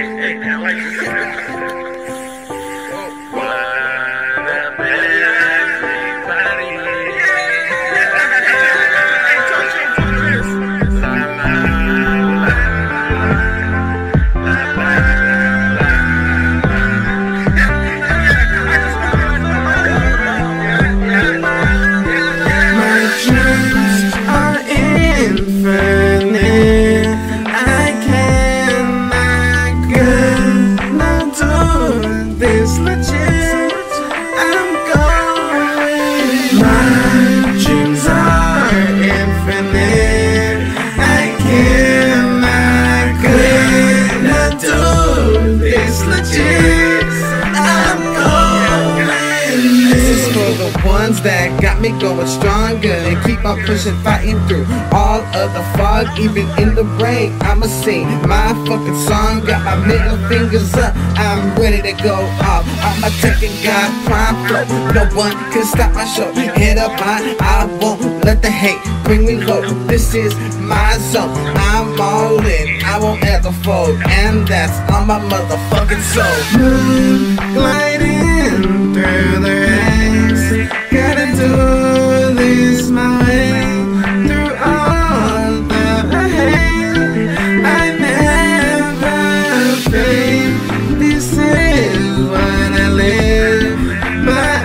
That got me going stronger and keep on pushing, fighting through all of the fog, even in the rain. I'ma sing my fucking song, got my middle fingers up, I'm ready to go off. I'm a Tekken god, prime flow, no one can stop my show. Head up high, I won't let the hate bring me low. This is my zone, I'm all in, I won't ever fold, and that's on my motherfucking soul. Moon gliding through the ranks, gotta do this my way, through all the hate, I never fade. This is what I live by.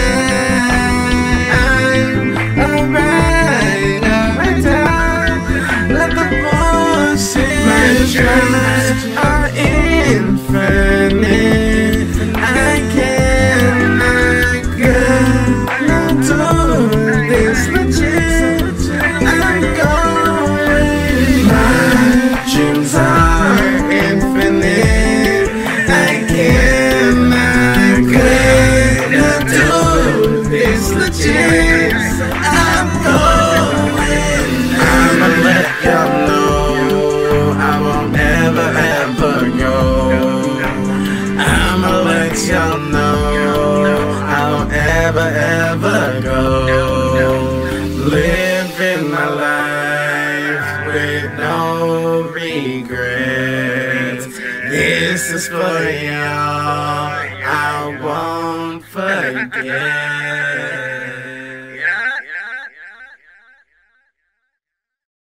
I'm alright, let the bullshit. My dreams are infinite, I cannot do this legit. I'm going. My dreams are infinite, I cannot do this legit. I'm going. I'ma let y'all know I won't ever go. I'ma let y'all know I won't ever go. Living my life with no regrets. This is for y'all, I won't forget.